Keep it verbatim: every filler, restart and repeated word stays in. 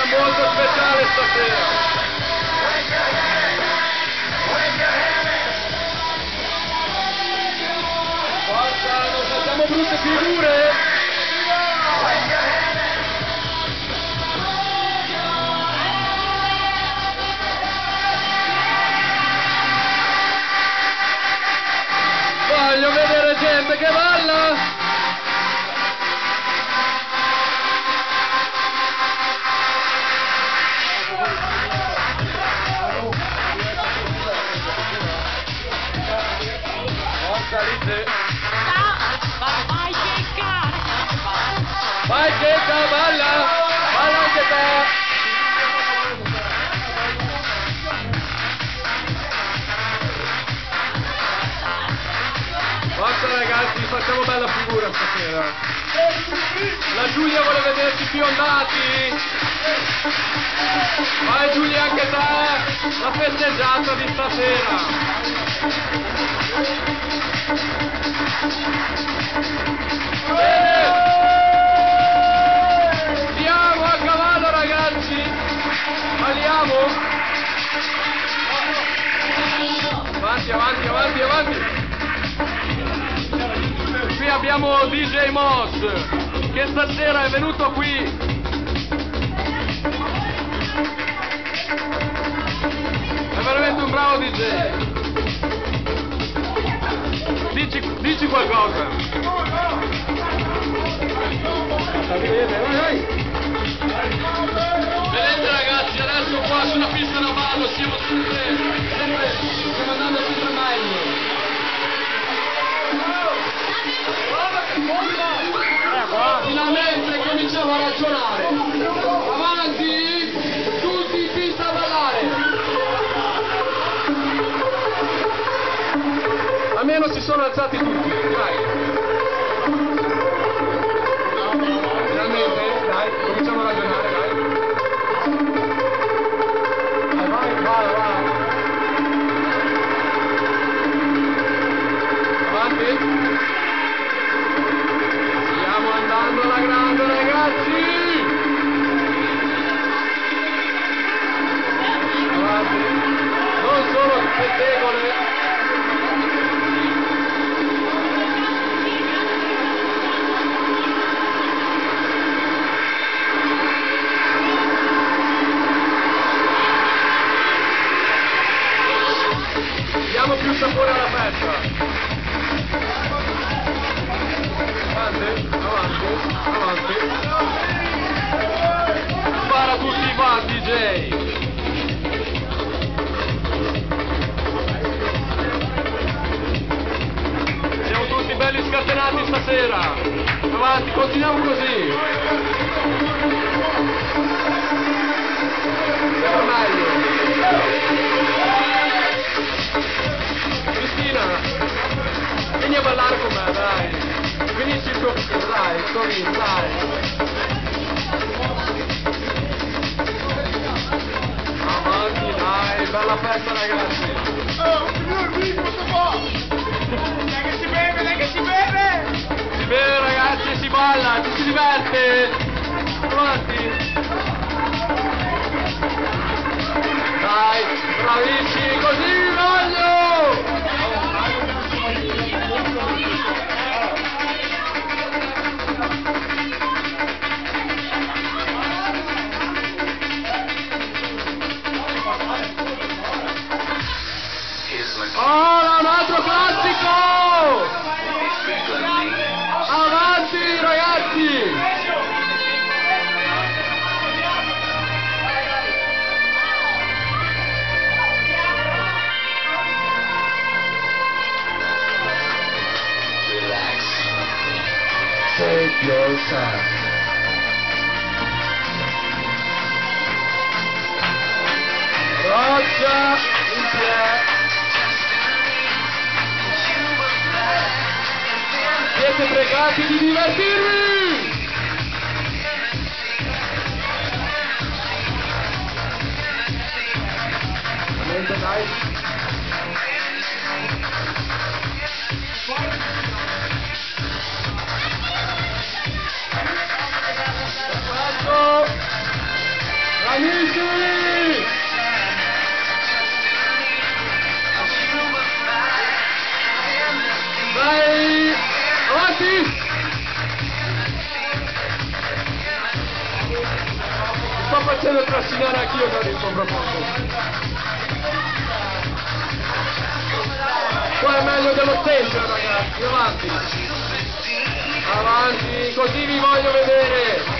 molto speciale stasera. Forza, non facciamo brutte figure! Voglio vedere gente che balla! Forza Lizzie! Vai Checca! Vai Checca, balla! Balla anche te! Forza ragazzi, facciamo bella figura stasera. La Giulia vuole vederci fiondati. Vai Giulia anche te, la festeggiata di stasera. Eh! Andiamo a cavallo ragazzi. Balliamo. Avanti, avanti, avanti, avanti. Qui abbiamo D J Moss che stasera è venuto qui. È veramente un bravo D J. Dici, dici qualcosa. Vedete ragazzi, adesso qua sulla pista da ballo siamo sempre, sempre, stiamo andando sempre meglio. Finalmente cominciamo a ragionare. Avanti, tutti in pista a ballare. Almeno si sono alzati tutti, dai. Finalmente, dai, cominciamo a ragionare, dai. Vai, vai, vai, vai. Avanti. Andando alla grande ragazzi! Avanti! Non solo pettegole! Diamo più sapore alla festa! Avanti, avanti, avanti. Spara tutti qua, D J. Siamo tutti belli scatenati stasera. Avanti, continuiamo così. Sempre meglio. Cristina, vieni a ballare con me, dai. Finisci il tuo figlio, dai, così, dai. Avanti, dai, bella festa ragazzi. Oh, signor Vico, questo qua! Dai che si beve, dai che si beve! Si beve ragazzi e si balla, ci si diverte. Avanti. Dai, bravissimi, così vi voglio! Oh, un altro classico! Avanti ragazzi! Relax. Take your time. Roccia in piedi. Siete pregati di divertirvi! Niente, dai. Perfetto! Amici! Vai! Avanti! Mi sto facendo trascinare anch'io da dentro profondo. Qua è meglio dello stesso ragazzi, avanti! Avanti, così vi voglio vedere!